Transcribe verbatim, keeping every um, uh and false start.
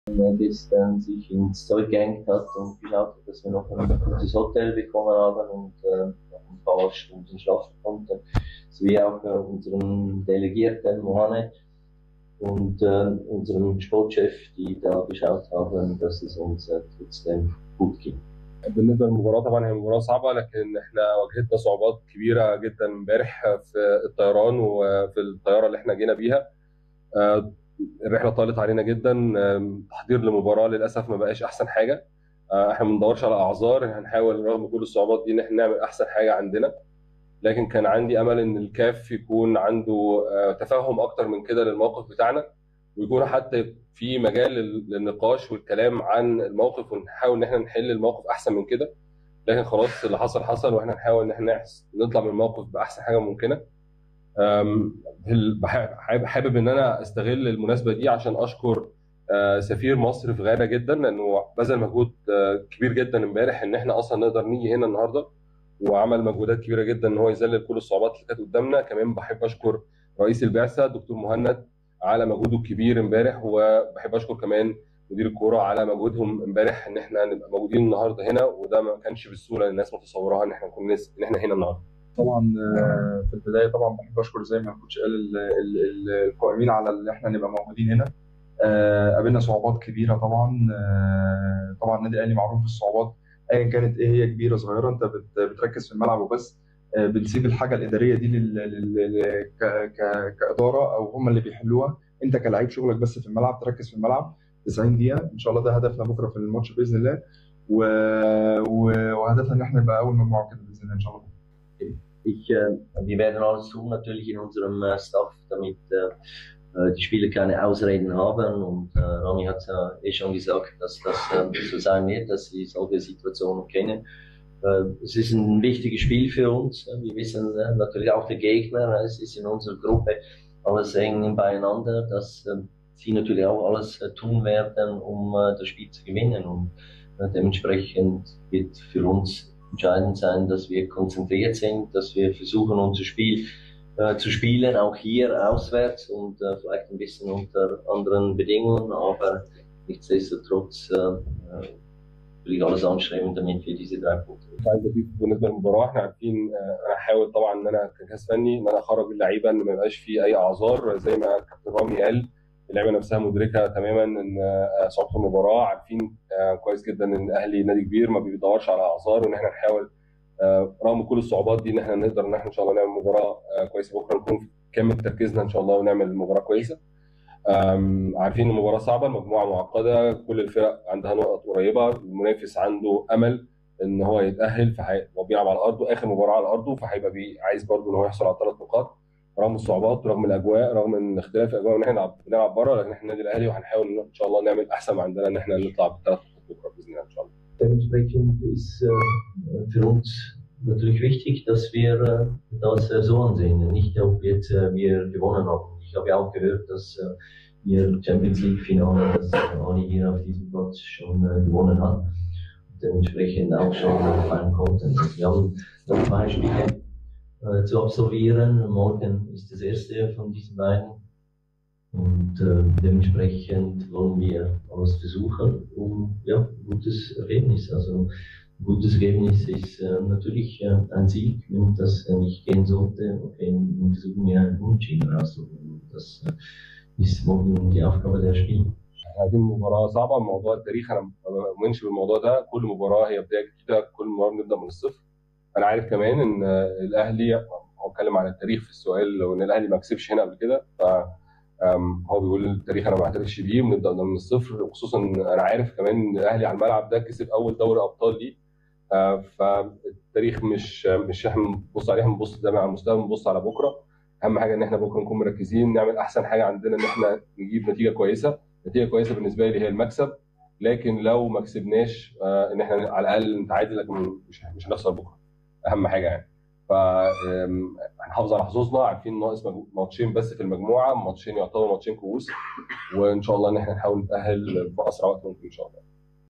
bis dann sich ins Zeug gehängt hat und geschaut hat, dass wir noch ein gutes Hotel bekommen haben und äh, noch ein paar Stunden schlafen konnten. Sowie auch äh, unseren Delegierten Mohamed und äh, unserem Sportchef, die da geschaut haben, dass es uns äh, trotzdem gut geht. بالنسبه للمباراه طبعا هي مباراه صعبه، لكن احنا واجهتنا صعوبات كبيره جدا امبارح في الطيران وفي الطياره اللي احنا جينا بيها. الرحله طالت علينا جدا، تحضير للمباراه للاسف ما بقاش احسن حاجه. احنا ما بندورش على اعذار، هنحاول رغم كل الصعوبات دي ان احنا نعمل احسن حاجه عندنا. لكن كان عندي امل ان الكاف يكون عنده تفهم اكتر من كده للموقف بتاعنا، ويكون حتى في مجال للنقاش والكلام عن الموقف، ونحاول ان احنا نحل الموقف احسن من كده. لكن خلاص اللي حصل حصل، واحنا نحاول ان احنا نطلع من الموقف باحسن حاجه ممكنه. حابب ان انا استغل المناسبه دي عشان اشكر سفير مصر في غانا جدا، لانه بذل مجهود كبير جدا امبارح ان احنا اصلا نقدر نيجي هنا النهارده، وعمل مجهودات كبيره جدا ان هو يذلل كل الصعوبات اللي كانت قدامنا. كمان بحب اشكر رئيس البعثه دكتور مهند على مجهوده الكبير امبارح، وبحب اشكر كمان مدير الكوره على مجهودهم امبارح ان احنا نبقى موجودين النهارده هنا، وده ما كانش بالسهوله اللي الناس متصوراها ان احنا نكون ان احنا هنا النهارده. طبعا في البدايه طبعا بحب اشكر زي ما الكوتش قال القائمين على اللي احنا نبقى موجودين هنا. قابلنا صعوبات كبيره طبعا. طبعا النادي الاهلي معروف بالصعوبات ايا كانت ايه هي، كبيره صغيره، انت بتركز في الملعب وبس. بنسيب الحاجه الاداريه دي لل... كاداره او هم اللي بيحلوها. انت كلاعب شغلك بس في الملعب، تركز في الملعب تسعين دقيقه ان شاء الله. ده هدفنا بكره في الماتش باذن الله، و... وهدفنا ان احنا نبقى اول مجموعه كده باذن الله ان شاء الله. Ich, äh, wir werden alles tun natürlich in unserem äh, Staff, damit äh, die Spieler keine Ausreden haben. Und äh, Rami hat ja eh schon gesagt, dass das äh, so sein wird, dass sie solche Situationen kennen. Äh, es ist ein wichtiges Spiel für uns. Wir wissen äh, natürlich auch der Gegner. Es ist in unserer Gruppe alles eng beieinander, dass äh, sie natürlich auch alles äh, tun werden, um äh, das Spiel zu gewinnen. Und äh, dementsprechend wird für uns entscheidend sein, dass wir konzentriert sind, dass wir versuchen, unser Spiel äh, zu spielen, auch hier auswärts und äh, vielleicht ein bisschen unter anderen Bedingungen, aber nichtsdestotrotz äh, will ich alles anstreben, damit wir diese drei Punkte. عايز اضيف بالنسبه للمباراه، احنا عارفين انا هحاول طبعا ان انا كجهاز فني ان انا اخرج اللعيبه، ان ما يبقاش في اي اعذار. زي ما كابتن رامي قال، اللعيبه نفسها مدركه تماما ان صعوبه المباراه، عارفين كويس جدا ان الاهلي نادي كبير ما بيدورش على اعذار، وان احنا نحاول رغم كل الصعوبات دي ان احنا نقدر ان احنا ان شاء الله نعمل مباراه كويسه بكره، نكون في كامل تركيزنا ان شاء الله ونعمل مباراه كويسه. عارفين المباراه صعبه، المجموعه معقده، كل الفرق عندها نقط قريبه، المنافس عنده امل ان هو يتاهل، فهو بيلعب على ارضه اخر مباراه على ارضه، فهيبقى عايز برضه ان هو يحصل على ثلاث نقاط رغم الصعوبات، رغم الاجواء، رغم ان اختلاف الاجواء ان احنا بنلعب بره، لكن احنا النادي الاهلي وهنحاول ان شاء الله نعمل احسن ما عندنا ان احنا نطلع بالثلاث نقاط بكره باذن الله ان شاء الله. Dementsprechend ist äh, für uns natürlich wichtig, dass wir äh, das äh, so ansehen, nicht ob jetzt äh, wir gewonnen haben. Ich habe auch gehört, dass äh, wir Champions League Finale, dass äh, Ani hier auf diesem Platz schon äh, gewonnen hat, dementsprechend auch schon äh, feiern konnten. Wir haben noch zwei Spiele äh, zu absolvieren. Morgen ist das erste von diesen beiden. Und äh, dementsprechend wollen wir alles versuchen, um ja, ein gutes Ergebnis. Also ein gutes Ergebnis ist äh, natürlich äh, ein Sieg. Wenn das äh, nicht gehen sollte, okay, dann versuchen wir einen Unentschieden rauszuholen. Das äh, ist morgen die Aufgabe der Spieler. هذه المباراة صعبة. موضوع التاريخ أنا ما بؤمنش بالموضوع ده، كل مباراة هي بداية جديدة، كل مباراة بنبدأ من الصفر. أنا عارف كمان إن الأهلي، هو اتكلم عن التاريخ في السؤال، لو إن الأهلي ما كسبش هنا قبل كده، ف هو بيقول التاريخ انا ما بعترفش بيه، بنبدا من الصفر. وخصوصا انا عارف كمان ان الاهلي على الملعب ده كسب اول دوري ابطال ليه، فالتاريخ مش مش احنا بنبص عليه، بنبص ده على المستوى، بنبص على بكره. اهم حاجه ان احنا بكره نكون مركزين، نعمل احسن حاجه عندنا، ان احنا نجيب نتيجه كويسه. نتيجه كويسه بالنسبه لي هي المكسب، لكن لو ما كسبناش ان احنا على الاقل نتعادل، لكن مش مش هنخسر بكره، اهم حاجه يعني. فهنحافظ على حظوظنا، عارفين ناقص ماتشين بس في المجموعه، ماتشين يعتبروا ماتشين كؤوس، وان شاء الله ان احنا نحاول نتاهل باسرع وقت ممكن ان شاء الله.